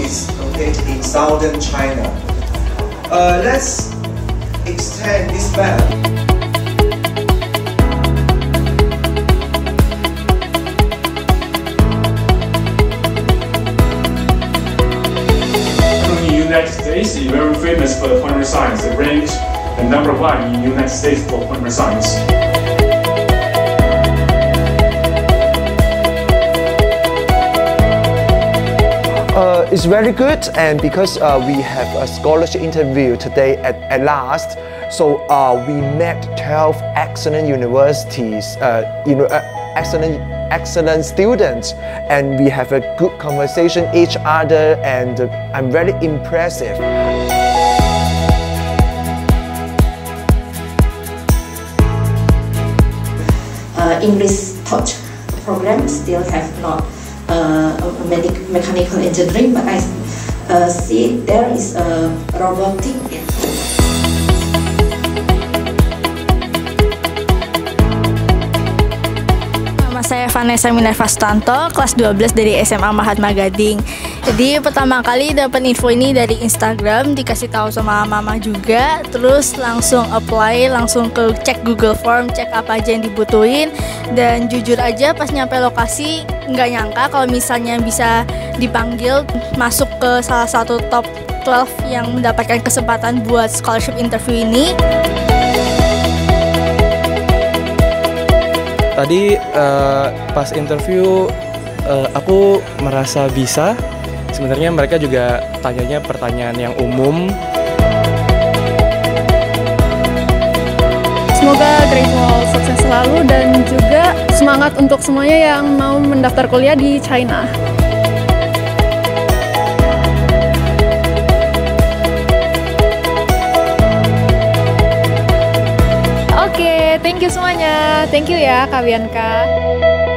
is located in southern China. Let's extend this map. United States is very famous for polymer science. It ranks the number 1 in United States for polymer science. It's very good, and because we have a scholarship interview today at last, so we met 12 excellent universities, excellent students, and we have a good conversation each other, and I'm very impressive. English taught program still have not mechanical engineering, but I see there is a robotic. Nama saya Vanessa Minerva Sutanto, kelas 12 dari SMA Mahatma Gading. Jadi pertama kali dapat info ini dari Instagram, dikasih tahu sama mama juga, terus langsung apply, langsung ke cek Google Form, cek apa aja yang dibutuhin, dan jujur aja pas nyampe lokasi nggak nyangka kalau misalnya bisa dipanggil masuk ke salah satu top 12 yang mendapatkan kesempatan buat scholarship interview ini. Tadi pas interview aku merasa bisa. Sebenarnya mereka juga tanyanya pertanyaan yang umum. Semoga Great Wall sukses selalu dan juga semangat untuk semuanya yang mau mendaftar kuliah di China. Oke, thank you semuanya. Thank you ya Kak Bianca.